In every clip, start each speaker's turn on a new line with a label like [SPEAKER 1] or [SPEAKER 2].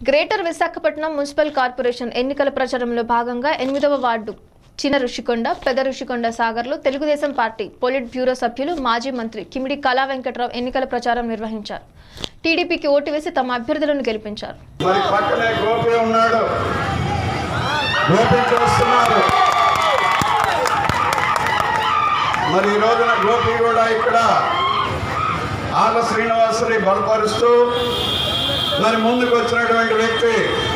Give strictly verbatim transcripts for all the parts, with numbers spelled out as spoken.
[SPEAKER 1] Greater Visakhapatnam municipal corporation ఎన్నికల ప్రచారంలో భాగంగా ఎనిమిదవ వార్డు చిన్న ఋషికొండ పెద్ద ఋషికొండ సాగర్లో తెలుగుదేశం పార్టీ పొలిట్ బ్యూరో సభ్యులు మాజీ మంత్రి కిమిడి కళా వెంకట్రావు ఎన్నికల ప్రచారం నిర్వహించారు. టీడీపీకి ఓటు వేసి తమ అభ్యర్థులను గెలిపించారు.
[SPEAKER 2] మరి పక్కనే గోపి ఉన్నాడు, గోపి చూస్తున్నారు. మరి ఈ రోజున గోపి కూడా ఇక్కడ ఆల శ్రీనివాసుని బలపరుస్తూ మరి ముందుకు వచ్చినటువంటి వ్యక్తి.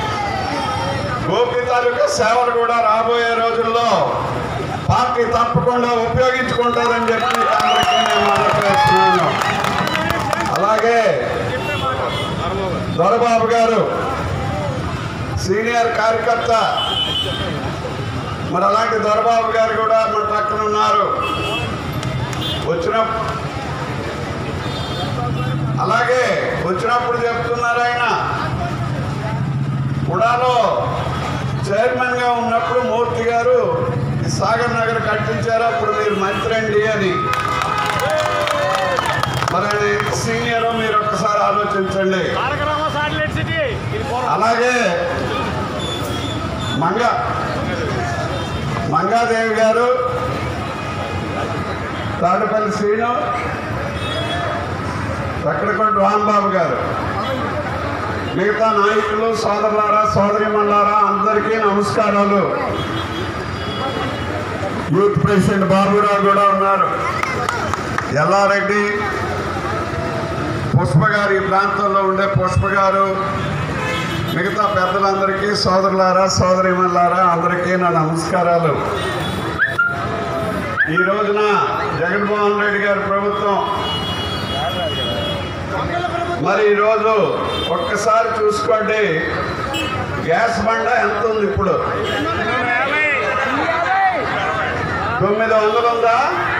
[SPEAKER 2] గోపి తాలూకా సేవలు కూడా రాబోయే రోజుల్లో పార్టీ తప్పకుండా ఉపయోగించుకుంటారని చెప్పి అందరికీ నేను మనవేస్తున్నాను. అలాగే దొరబాబు గారు సీనియర్ కార్యకర్త, మరి అలాంటి దొరబాబు గారు కూడా మన పక్కన ఉన్నారు. వచ్చిన అలాగే వచ్చినప్పుడు చెప్తున్నారు, ఆయన కుడాలో చైర్మన్గా ఉన్నప్పుడు మూర్తి గారు ఈ సాగర్ నగర్ కట్టించారు, అప్పుడు మీరు మంత్రి అండి అని. మరి సీనియర్, మీరు ఒక్కసారి ఆలోచించండి. అలాగే మంగ మంగాదేవి గారు, తాడుపల్లి శ్రీను, తక్కడకొండ రాంబాబు గారు, మిగతా నాయకులు, సోదరులారా సోదరిమణులారా అందరికీ నమస్కారాలు. యూత్ ప్రెసిడెంట్ బాబురావు కూడా ఉన్నారు. ఎల్లారెడ్డి, పుష్ప గారు, ఈ ప్రాంతంలో ఉండే పుష్ప గారు, మిగతా పెద్దలందరికీ, సోదరులారా సోదరిమణులారా అందరికీ నా నమస్కారాలు. ఈ రోజున జగన్మోహన్ రెడ్డి గారి ప్రభుత్వం మరి ఈరోజు ఒక్కసారి చూసుకోండి, గ్యాస్ బండ ఎంత ఉంది ఇప్పుడు? తొమ్మిది వందలు ఉందా?